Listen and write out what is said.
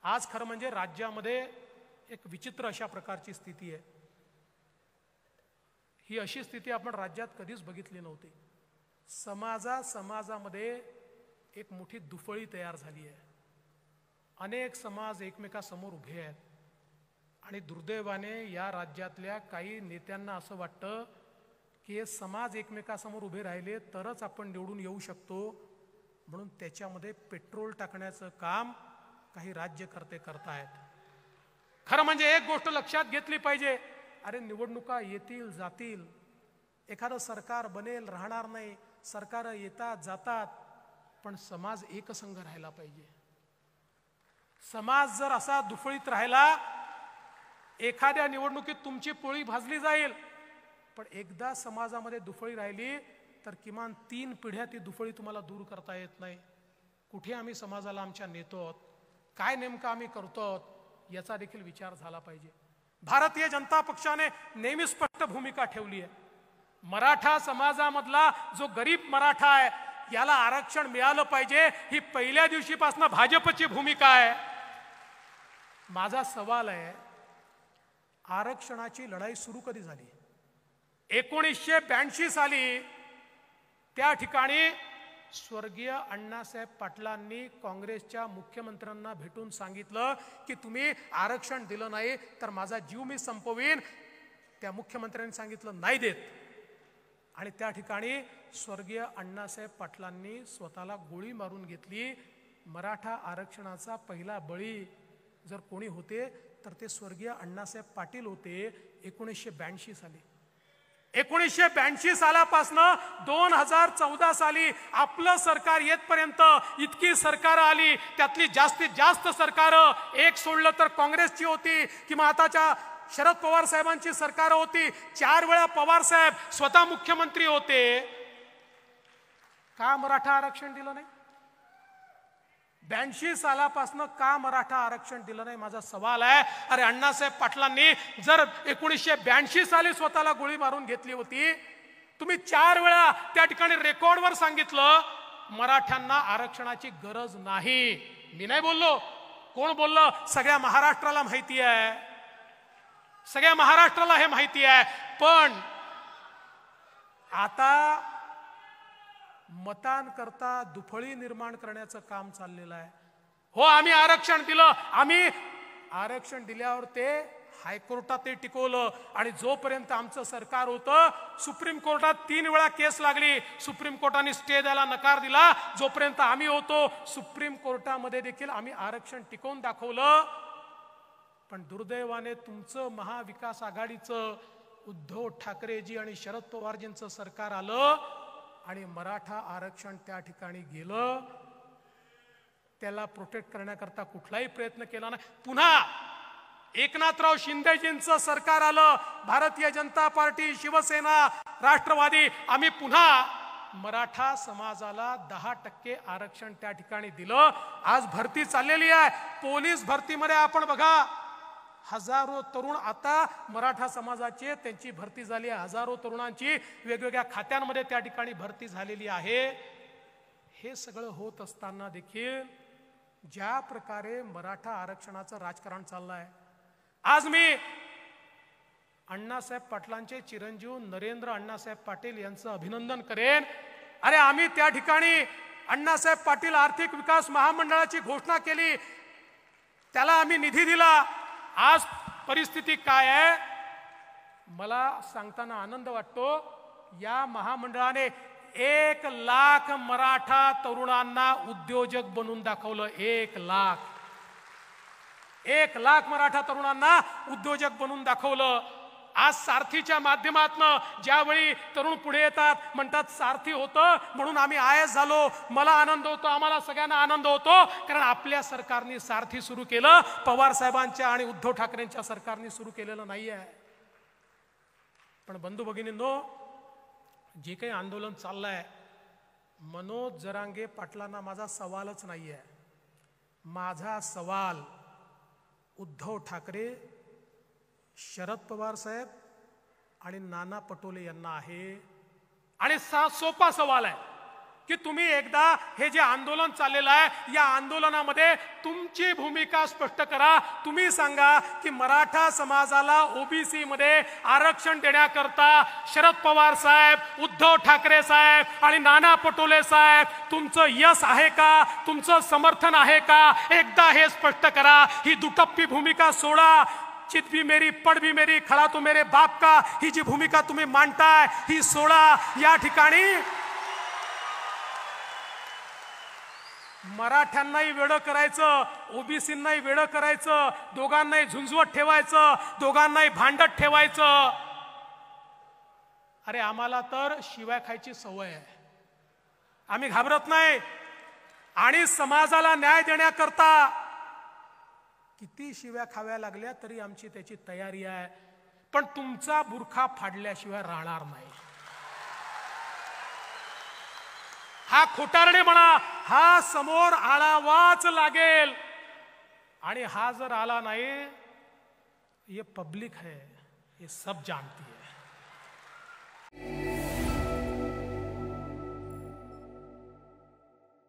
आज खरं म्हणजे राज्यामध्ये एक विचित्र अशा प्रकारची स्थिती आहे. ही अशी स्थिती आपण राज्यात कधीच बघितली नव्हती. समाजामध्ये एक मोठी दुफळी तयार झाली आहे. अनेक समाज एकमेकासमोर उभे आहेत आणि दुर्दैवाने या राज्यातल्या काही नेत्यांना असं वाटतं की हे समाज एकमेकासमोर उभे राहिले तरच आपण निवडून येऊ शकतो, म्हणून त्याच्यामध्ये पेट्रोल टाकण्याचं काम काही राज्यकर्ते करतायत. खरं म्हणजे एक गोष्ट लक्षात घेतली पाहिजे, अरे निवडणुका येतील जातील, एखादं सरकार बनेल राहणार नाही, सरकार येतात जातात, पण समाज एकसंघ राहायला पाहिजे. समाज जर असा दुफळीत राहिला, एखाद्या निवडणुकीत तुमची पोळी भाजली जाईल, पण एकदा समाजामध्ये दुफळी राहिली तर किमान 3 पिढ्या ती दुफळी तुम्हाला दूर करता येत नाही. कुठे आम्ही समाजाला आमच्या नेतो आहोत, काय नेमकं आम्ही करतो आहोत, याचा देखील विचार झाला पाहिजे. भारतीय जनता पक्षाने नेहमी स्पष्ट भूमिका ठेवली आहे. मराठा समाजामधला जो गरीब मराठा आहे याला आरक्षण मिळालं पाहिजे, ही पहिल्या दिवशीपासून भाजपची भूमिका आहे. माझा सवाल आहे, आरक्षणाची लढाई सुरू कधी झाली? 1982 साली त्या ठिकाणी स्वर्गीय अण्णासाहेब पाटलांनी काँग्रेसच्या मुख्यमंत्र्यांना भेटून सांगितलं की तुम्ही आरक्षण दिलं नाही तर माझा जीव मी संपवीन. त्या मुख्यमंत्र्यांनी सांगितलं नाही देत, आणि त्या ठिकाणी स्वर्गीय अण्णासाहेब पाटलांनी स्वतःला गोळी मारून घेतली. मराठा आरक्षणाचा पहिला बळी जर कोणी होते तर ते स्वर्गीय अण्णासाहेब पाटील होते. 1982 साली 1982 सालापासनं 2014 साली आपलं सरकार येतपर्यंत इतकी सरकार आली, त्यातली जास्तीत जास्त सरकारं एक सोडलं तर काँग्रेसची होती किंवा आताच्या शरद पवार साहेबांची सरकार होती. 4 वेळा पवार साहेब स्वतः मुख्यमंत्री होते. का मराठा आरक्षण दिलं नाही? 82 सालापासून का मराठा आरक्षण दिलं नाही, माझा सवाल आहे. अरे अण्णासाहेब पाटलांनी जर 1982 साली स्वतःला गोळी मारून घेतली होती, तुम्ही 4 वेळा त्या ठिकाणी रेकॉर्डवर सांगितलं मराठ्यांना आरक्षणाची गरज नाही. मी नाही बोललो, कोण बोललं? सगळ्या महाराष्ट्राला माहिती आहे, सगळ्या महाराष्ट्राला हे माहिती आहे. पण आता मतांकरता दुफळी निर्माण करण्याचं काम चाललेलं आहे. हो, आम्ही आरक्षण दिलं, आम्ही आरक्षण दिल्यावर ते हायकोर्टात ते टिकवलं, आणि जोपर्यंत आमचं सरकार होतं सुप्रीम कोर्टात 3 वेळा केस लागली, सुप्रीम कोर्टाने स्टे द्यायला नकार दिला. जोपर्यंत आम्ही होतो सुप्रीम कोर्टामध्ये देखील आम्ही आरक्षण टिकवून दाखवलं. पण दुर्दैवाने तुमचं महाविकास आघाडीचं उद्धव ठाकरेजी आणि शरद पवारजींचं सरकार आलं आणि मराठा आरक्षण त्या ठिकाणी गेलं. त्याला प्रोटेक्ट करण्याकरता कुठलाही प्रयत्न केला नाही. पुन्हा एकनाथराव शिंदेजींचं सरकार आलं, भारतीय जनता पार्टी, शिवसेना, राष्ट्रवादी, आम्ही पुन्हा मराठा समाजाला 10% आरक्षण त्या ठिकाणी दिलं. आज भरती चाललेली आहे. पोलीस भरतीमध्ये आपण बघा, हजारो तरुण आता मराठा समाजाचे त्यांची भरती झाली आहे. हजारो तरुणांची वेगवेगळ्या खात्यांमध्ये त्या ठिकाणी भरती झालेली आहे. हे सगळं होत असताना देखील ज्या प्रकारे मराठा आरक्षणाचं राजकारण चाललंय, आज मी अण्णासाहेब पाटलांचे चिरंजीव नरेंद्र अण्णासाहेब पाटील यांचं अभिनंदन करेन. अरे आम्ही त्या ठिकाणी अण्णासाहेब पाटील आर्थिक विकास महामंडळाची घोषणा केली, त्याला आम्ही निधी दिला. आज परिस्थिती काय आहे मला सांगताना आनंद वाटतो. या महामंडळाने 1 लाख मराठा तरुणांना उद्योजक बनवून दाखवलं. 1 लाख मराठा तरुणांना उद्योजक बनवून दाखवलं. आज सारथीच्या माध्यमातून ज्यावेळी तरुण पुढे येतात, म्हणतात सारथी होतं म्हणून आम्ही आयएस झालो. मला आनंद होतो, आम्हाला सगळ्यांना आनंद होतो, कारण आपल्या सरकारने सारथी सुरू केलं. पवार साहेबांच्या आणि उद्धव ठाकरेंच्या सरकारने सुरू केलेलं नाहीये. पण बंधू भगिनींनो, जे काही आंदोलन चाललंय, मनोज जरांगे पाटलांना माझा सवालच नाहीये. माझा सवाल उद्धव ठाकरे, शरद पवार साहेब आणि नाना पटोले यांना आहे. आणि सोपा सवाल आहे, की तुम्ही एकदा हे जे आंदोलन चाललेलं आहे या आंदोलनामध्ये तुमची भूमिका स्पष्ट करा. तुम्ही सांगा की मराठा समाजाला ओबीसी मध्ये आरक्षण देण्याकरता शरद पवार साहेब, उद्धव ठाकरे साहेब आणि नाना पटोले साहेब तुमचं यश आहे का, तुमचं समर्थन आहे का, एकदा हे स्पष्ट करा. ही दुटप्पी भूमिका सोडा. चित भी मेरी पड भी मेरी खडा तो मेरे बाप का ही जी भूमिका तुम्ही मांडताय ही सोडा. या ठिकाणी मराठ्यांनाही वेडं करायचं, ओबीसींनाही वेडं करायचं, दोघांनाही झुंजवत ठेवायचं, दोघांनाही भांडत ठेवायचं. अरे आम्हाला तर शिव्या खायची सवय आहे, आम्ही घाबरत नाही. आणि समाजाला न्याय देण्याकरता किती शिव्या खाव्या लागल्या तरी आमची त्याची तयारी आहे. पण तुमचा बुरखा फाडल्याशिवाय राहणार नाही. हा खोटारडे म्हणा, हा समोर आळावाच लागेल. आणि हा जर आला नाही, ये पब्लिक है, ये सब जानती है.